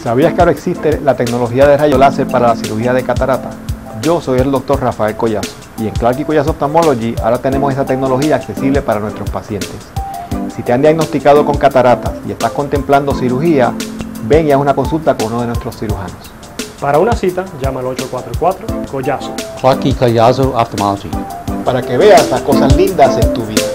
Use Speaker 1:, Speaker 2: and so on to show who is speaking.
Speaker 1: ¿Sabías que ahora existe la tecnología de rayo láser para la cirugía de catarata? Yo soy el doctor Rafael Collazo y en Clark y Collazo Ophthalmology ahora tenemos esa tecnología accesible para nuestros pacientes. Si te han diagnosticado con cataratas y estás contemplando cirugía, ven y haz una consulta con uno de nuestros cirujanos.
Speaker 2: Para una cita, llama al 844-COLLAZO.
Speaker 3: Clark y Collazo Ophthalmology.
Speaker 1: Para que veas las cosas lindas en tu vida.